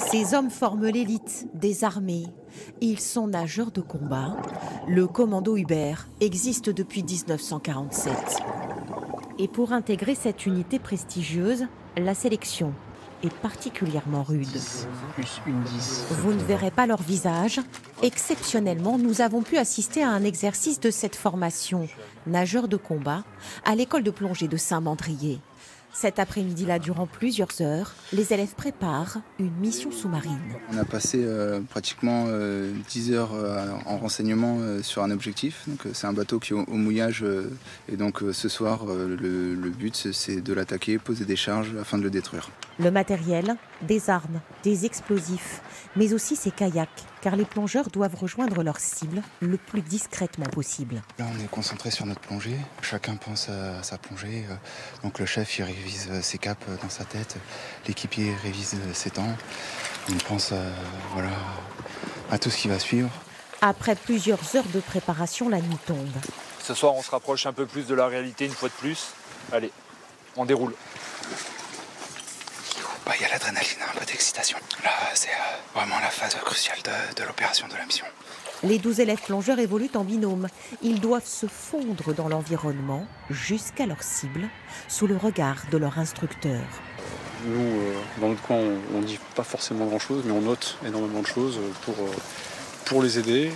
Ces hommes forment l'élite des armées. Ils sont nageurs de combat. Le commando Hubert existe depuis 1947. Et pour intégrer cette unité prestigieuse, la sélection est particulièrement rude. Vous ne verrez pas leur visage. Exceptionnellement, nous avons pu assister à un exercice de cette formation, nageurs de combat, à l'école de plongée de Saint-Mandrier. Cet après-midi-là, durant plusieurs heures, les élèves préparent une mission sous-marine. On a passé pratiquement 10 heures en renseignement sur un objectif. C'est un bateau qui est au mouillage. Et donc ce soir, le but, c'est de l'attaquer, poser des charges afin de le détruire. Le matériel, des armes, des explosifs, mais aussi ces kayaks, car les plongeurs doivent rejoindre leur cible le plus discrètement possible. Là, on est concentré sur notre plongée. Chacun pense à sa plongée. Donc le chef, il révise ses caps dans sa tête. L'équipier révise ses temps. On pense à tout ce qui va suivre. Après plusieurs heures de préparation, la nuit tombe. Ce soir, on se rapproche un peu plus de la réalité une fois de plus. Allez, on déroule. Il y a l'adrénaline, un peu d'excitation. Là, c'est vraiment la phase cruciale de l'opération de la mission. Les 12 élèves plongeurs évoluent en binôme. Ils doivent se fondre dans l'environnement jusqu'à leur cible, sous le regard de leur instructeur. Nous, dans notre coin, on ne dit pas forcément grand-chose, mais on note énormément de choses pour les aider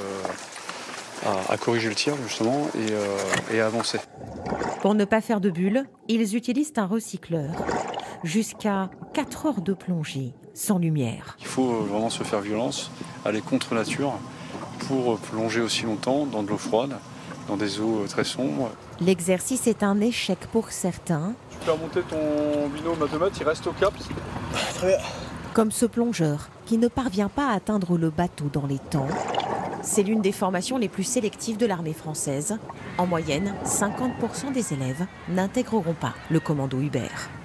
à corriger le tir, justement, et à avancer. Pour ne pas faire de bulles, ils utilisent un recycleur. Jusqu'à 4 heures de plongée sans lumière. Il faut vraiment se faire violence, aller contre nature pour plonger aussi longtemps dans de l'eau froide, dans des eaux très sombres. L'exercice est un échec pour certains. Tu peux remonter ton binôme à 2 mètres, il reste au cap. Très bien. Comme ce plongeur qui ne parvient pas à atteindre le bateau dans les temps. C'est l'une des formations les plus sélectives de l'armée française. En moyenne, 50% des élèves n'intégreront pas le commando Hubert.